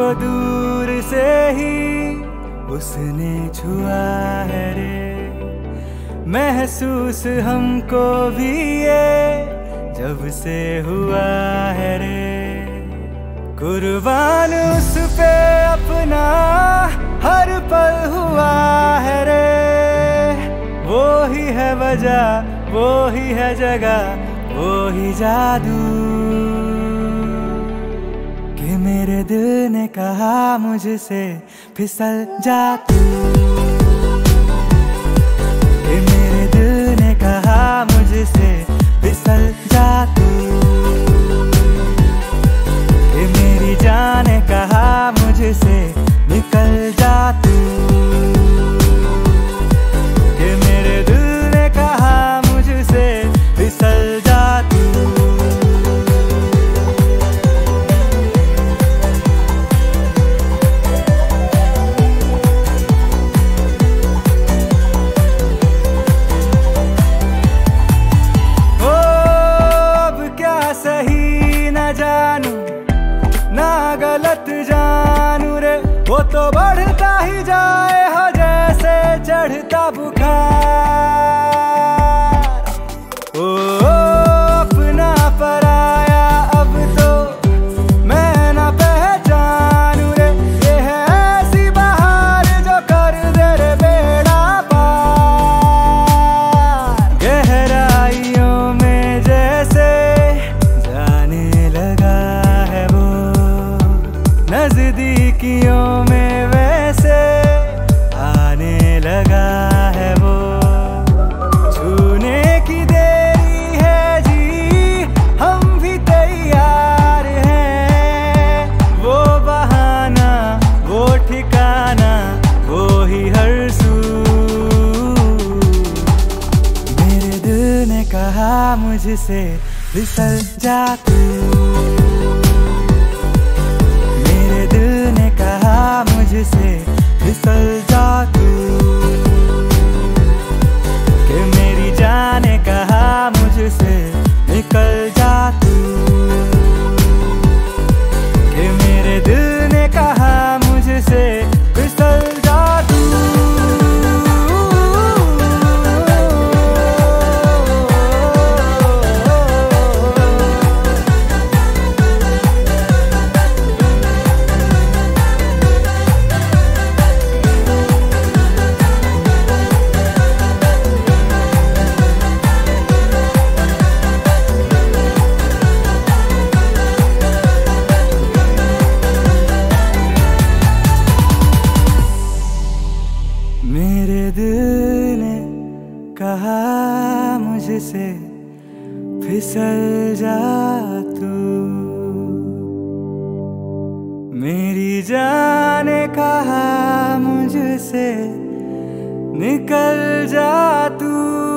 दूर से ही उसने छुआ है रे, महसूस हमको भी ये जब से हुआ है रे। कुर्बान उस पे अपना हर पल हुआ है रे, वो ही है वजह, वो ही है जगह, वो ही जादू कि मेरे दिल ने कहा मुझसे फिसल जा तू, कि मेरे दिल ने कहा मुझसे फिसल जा तू, कि मेरी जान ने कहा मुझसे निकल जा तू, कि मेरे दिल ने कहा मुझसे फिसल जा तू। ओ अब क्या सही न जानू ना गलत जानू रे, वो तो बढ़ता ही जाए हो जैसे चढ़ता बुखार। ओ अपना पराया अब तो मैं ना पहचानू रे, ये है ऐसी बहार जो कर दे रे बेड़ा पार। गहराइयों में जैसे जाने लगा है वो, नजदीकियों में वैसे आने लगा है वो, छूने की देरी है जी हम भी तैयार हैं, वो बहाना वो ठिकाना वो ही हर सू। मेरे दिल ने कहा मुझसे फिसल जा तू, मेरे दिल ने कहा मुझसे फिसल जा तू, कि मेरी जान ने कहा मुझसे निकल जा तू, कि मेरे दिल ने कहा मुझसे फिसल जा तू। मेरे दिल ने कहा मुझसे फिसल जा तू, मेरी जान ने कहा मुझसे निकल जा तू।